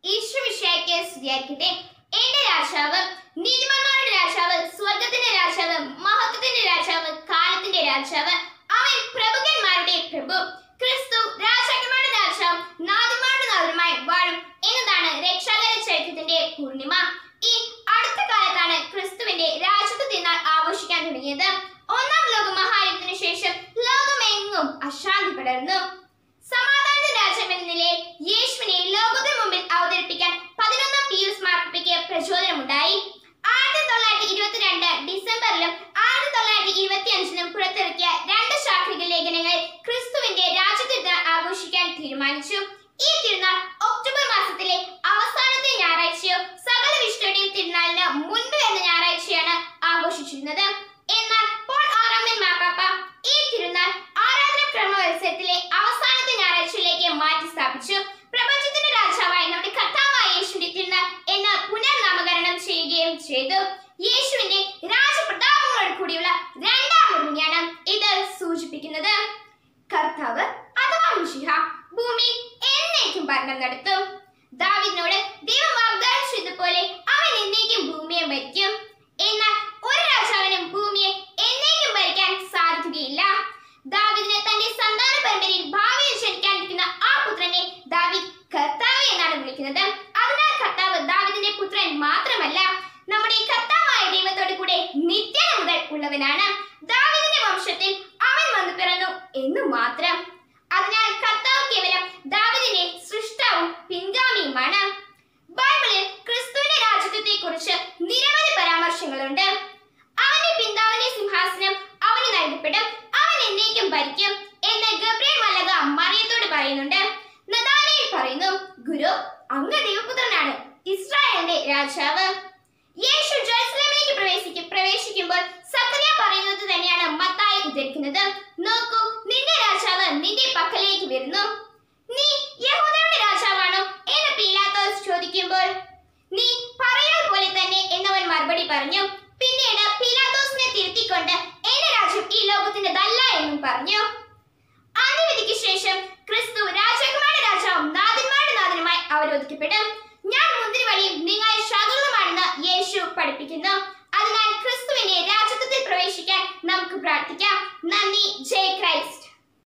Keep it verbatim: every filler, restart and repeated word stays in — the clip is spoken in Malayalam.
ഈശ്വമിശിഹായ്ക്ക് സ്തുതിയായിരിക്കട്ടെ. എന്റെ രാജാവ്, നീതിമാന്മാരുടെ രാജാവ്, സ്വർഗത്തിന്റെ രാജാവ്, മഹത്വത്തിന്റെ രാജാവ്, കാലത്തിന്റെ രാജാവ്, അവൻ പ്രഭുക്കന്മാരുടെ പ്രഭു, ക്രിസ്തു രാജാക്കന്മാരുടെ രാജാവ്, നാഥന്മാരുടെ നാഥനുമായി വാഴും എന്നതാണ് രക്ഷാകര ചരിത്രത്തിന്റെ പൂർണിമ. ഈ അടുത്ത കാലത്താണ് ക്രിസ്തുവിന്റെ രാജത്വ തിരുനാൾ ആഘോഷിക്കാൻ തുടങ്ങിയത്. ഒന്നാം ലോക മഹായുദ്ധത്തിന് ശേഷം ലോകമെങ്ങും അശാന്തി പടർന്നു. സമാധാന രാജ്യം എന്ന നിലയിൽ യേശുവിനെ ലോകത്തിന് മുമ്പിൽ അവതരിപ്പിക്കാൻ പതിനൊന്നാം പിയൂസ് മാർപ്പാപ്പയ്ക്ക് പ്രചോദനമുണ്ടായി. ആയിരത്തി തൊള്ളായിരത്തി ഇരുപത്തിരണ്ട് ഡിസംബറിലും ആയിരത്തി തൊള്ളായിരത്തി ഇരുപത്തി അഞ്ചിലും പുറത്തിറക്കിയ രണ്ട് ശാസ്ത്രീയ ലേഖനങ്ങൾ ക്രിസ്തുവിന്റെ രാജത്വ തിരുനാൾ ആഘോഷിക്കാൻ തീരുമാനിച്ചു. ഈ തിരുനാൾ ഒക്ടോബർ മാസത്തിലെ അവസാനത്തെ ഞായറാഴ്ചയോ സകല വിശുദ്ധരുടെയും തിരുനാളിന് മുൻപ് എന്ന ഞായറാഴ്ചയാണ് ആഘോഷിച്ചിരുന്നത്. എന്നാൽ പോൾ ആറാമൻ മാർപ്പാപ്പ ഈ തിരുനാൾ ആരാധന ക്രമവത്സരത്തിലെ അവസാനത്തെ ഞായറാഴ്ചയിലേക്ക് മാറ്റി സ്ഥാപിച്ചു. പ്രപഞ്ചത്തിന്റെ രാജാവായ നമ്മുടെ കർത്താവായ യേശുവിന്റെ തിരുനാൾ എന്ന് പുനർനാമകരണം ചെയ്യുകയും ചെയ്തു. യേശുവിന്റെ രാജപ്രതാപങ്ങളോട് കൂടിയുള്ള രണ്ടാം വരവിനെയാണ് ഇത് സൂചിപ്പിക്കുന്നത്. കർത്താവ് അഥവാ മിശിഹ ഭൂമി എന്നേക്കും ഭരണം നടത്തും. ദാവീദിനോട് ദൈവം വാഗ്ദാനം ചെയ്തതുപോലെ അവൻ എന്നേക്കും ഭൂമിയെ ഭരിക്കും. എന്നാൽ ഒരു രാജാവിനും ഭൂമിയെ എന്നേക്കും ഭരിക്കാൻ സാധിക്കുകയില്ല. ദാവീദിനെ തന്റെ സന്താന പരമ്പരയിൽ ഭാവിയിൽ ജനിക്കാനിരിക്കുന്ന ആ പുത്രനെ ദാവീദ് കർത്താവ് എന്നാണ് വിളിക്കുന്നത്. അതിനാൽ കർത്താവ് ദാവീദിന്റെ പുത്രൻ മാത്രമല്ല, നമ്മുടെ കർത്താവായ ദൈവത്തോട് കൂടെ നിത്യം മുതൽ ഉള്ളവനാണ്. ദാവീദിന്റെ വംശത്തിൽ അവൻ വന്നു പിറന്നു എന്ന് മാത്രം. അതിനാൽ കർത്താവ് കേവലം ദാവീദിന്റെ സൃഷ്ടാവും പിൻഗാമിയുമാണ്. ബൈബിളിൽ ക്രിസ്തുവിന്റെ രാജത്വത്തെ കുറിച്ച് നിരവധി പരാമർശങ്ങളുണ്ട്. അവന്റെ പിതാവിന്റെ സിംഹാസനം അവന് നൽകപ്പെടും, അവൻ എന്നേക്കും ഭരിക്കും എന്ന് ഗബ്രിയേൽ മലക മറിയത്തോട് പറയുന്നുണ്ട്. നഥാനയേൽ പറയുന്നു, ഗുരു, അങ്ങ് ദൈവപുത്രനാണ്, ഇസ്രായേലിന്റെ രാജാവ്. യേശു ജെറുസലേമിലേക്ക് പ്രവേശിക്കും പ്രവേശിക്കുമ്പോൾ സക്കറിയ പറയുന്നത് തന്നെയാണ് മത്തായി ഉദ്ധരിക്കുന്നത്. നോക്കൂ, നിന്റെ രാജാവ് നിന്റെ പക്കലേക്ക് വരുന്നു. നീ യഹൂദരുടെ രാജാവാണോ എന്ന് പീലാത്തോസ് ചോദിക്കുമ്പോൾ നീ പറയാ പോലെ തന്നെ എന്നവൻ മറുപടി പറഞ്ഞു. പിന്നീട് പീലാത്തോസിനെ തിരുത്തിക്കൊണ്ട് എന്റെ രാജ്യം ഈ ലോകത്തിൻ്റെതല്ല എന്നും പറഞ്ഞു. അന്ത്യവിധിക്ക് ശേഷം ക്രിസ്തു രാജാക്കന്മാരുടെ രാജാവും നാഥന്മാരുടെ നാഥനുമായി അവരോധിക്കപ്പെടും. ഞാൻ മുന്തിരിവള്ളിയും നിങ്ങൾ ശാഖകളുമാണെന്ന് യേശു പഠിപ്പിക്കുന്നു. അതിനാൽ ക്രിസ്തുവിന്റെ രാജത്വത്തിൽ പ്രവേശിക്കാൻ നമുക്ക് പ്രാർത്ഥിക്കാം. നന്ദി. ജയ് ക്രൈസ്റ്റ്.